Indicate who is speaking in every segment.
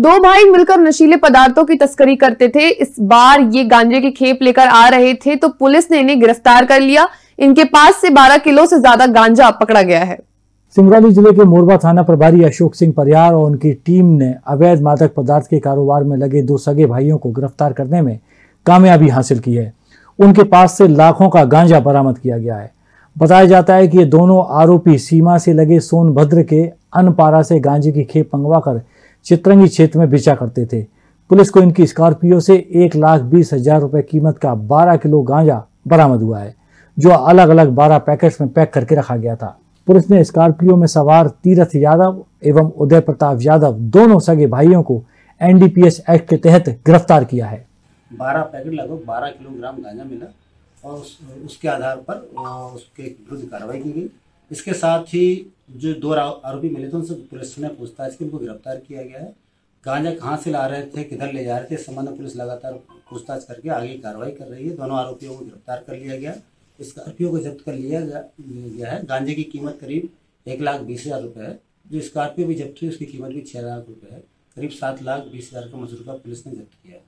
Speaker 1: दो भाई मिलकर नशीले पदार्थों की तस्करी करते थे। इस बार ये गांजे की खेप लेकर आ रहे थे तो पुलिस ने इन्हें गिरफ्तार कर लिया। इनके पास से 12 किलो से ज्यादा गांजा पकड़ा गया है।
Speaker 2: सिंगरौली जिले के मोरबा थाना प्रभारी अशोक सिंह परियार और उनकी टीम ने अवैध मादक पदार्थ के कारोबार में लगे दो सगे भाइयों को गिरफ्तार करने में कामयाबी हासिल की है। उनके पास से लाखों का गांजा बरामद किया गया है। बताया जाता है कि ये दोनों आरोपी सीमा से लगे सोनभद्र के अनपारा से गांजे की खेप मंगवाकर चितरंगी क्षेत्र में बेचा करते थे। पुलिस को इनकी स्कॉर्पियो से 1,20,000 रुपए कीमत का 12 किलो गांजा बरामद हुआ है, जो अलग अलग 12 पैकेट्स में पैक करके रखा गया था। पुलिस ने स्कॉर्पियो में सवार तीरथ यादव एवं उदय प्रताप यादव दोनों सगे भाइयों को NDPS एक्ट के तहत गिरफ्तार किया है।
Speaker 3: 12 पैकेट लगभग 12 किलोग्राम गांजा मिला और उसके आधार पर उसके विरुद्ध कार्रवाई की गई। इसके साथ ही जो दो आरोपी मिले थे उनसे पुलिस ने पूछताछ की, उनको गिरफ्तार किया गया है। गांजा कहां से ला रहे थे, किधर ले जा रहे थे, इस संबंध में पुलिस लगातार पूछताछ करके आगे कार्रवाई कर रही है। दोनों आरोपियों को गिरफ्तार कर लिया गया। स्कॉर्पियो को जब्त कर लिया गया है। गांजे की कीमत करीब 1,20,000 रुपये है। जो स्कॉर्पियो भी जब्त हुई उसकी कीमत भी 6 लाख रुपये है। करीब 7,20,000 का मजूरा पुलिस ने जब्त किया है।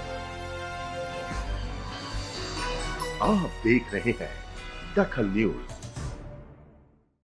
Speaker 4: आप देख रहे हैं दखल न्यूज।